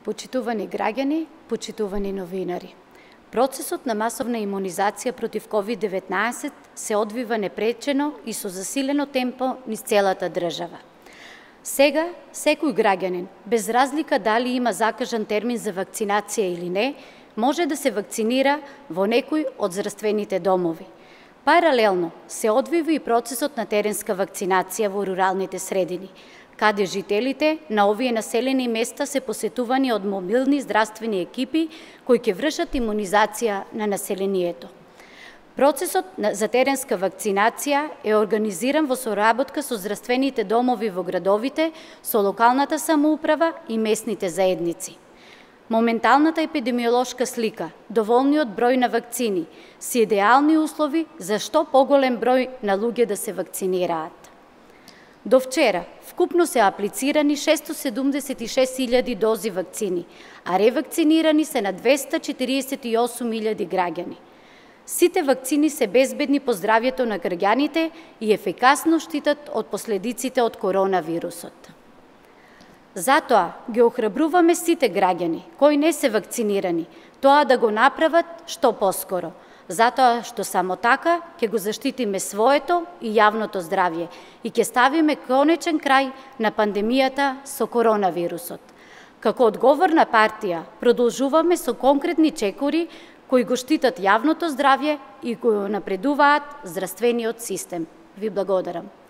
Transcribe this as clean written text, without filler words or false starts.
Почитувани граѓани, почитувани новинари. Процесот на масовна имунизација против COVID-19 се одвива непречено и со засилено темпо низ целата држава. Сега, секој граѓанин, без разлика дали има закажан термин за вакцинација или не, може да се вакцинира во некој од здравствените домови. Паралелно се одвива и процесот на теренска вакцинација во руралните средини, каде жителите на овие населени места се посетувани од мобилни здравствени екипи кои ќе вршат имунизација на населението. Процесот за теренска вакцинација е организиран во соработка со здравствените домови во градовите, со локалната самоуправа и местните заедници. Моменталната епидемиолошка слика, доволниот број на вакцини, се идеални услови за што поголем број на луѓе да се вакцинираат. До вчера, вкупно се аплицирани 676.000 дози вакцини, а ревакцинирани се на 248.000 граѓани. Сите вакцини се безбедни по здравјето на граѓаните и ефикасно штитат од последиците од коронавирусот. Затоа ги охрабруваме сите граѓани кои не се вакцинирани, тоа да го направат што поскоро, затоа што само така ќе го заштитиме своето и јавното здравје и ќе ставиме конечен крај на пандемијата со коронавирусот. Како одговорна партија продолжуваме со конкретни чекори кои го штитат јавното здравје и го напредуваат здравствениот систем. Ви благодарам.